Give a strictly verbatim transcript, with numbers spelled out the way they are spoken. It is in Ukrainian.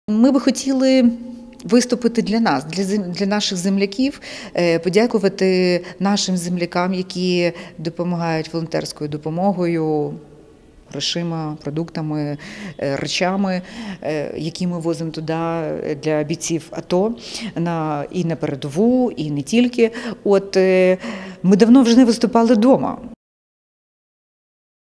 Ми би хотіли виступити для нас, для для наших земляків, подякувати нашим землякам, які допомагають волонтерською допомогою, грошима, продуктами, речами, які ми возимо туди для бійців АТО, на, і на передову, і не тільки. От ми давно вже не виступали вдома.